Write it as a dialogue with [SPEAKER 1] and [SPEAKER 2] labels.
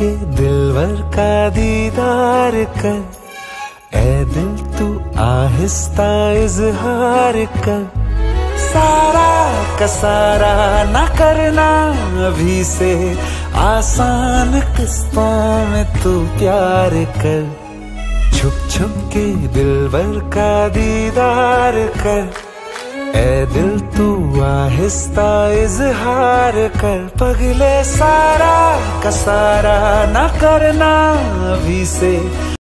[SPEAKER 1] के दिलवर का दीदार कर, ऐ दिल तू आहिस्ता इजहार कर। सारा का सारा ना करना अभी से, आसान किस्तों में तू प्यार कर। छुप छुप के दिलवर का दीदार कर, ऐ दिल तू आहिस्ता इजहार कर। पगले सारा का सारा ना करना अभी से,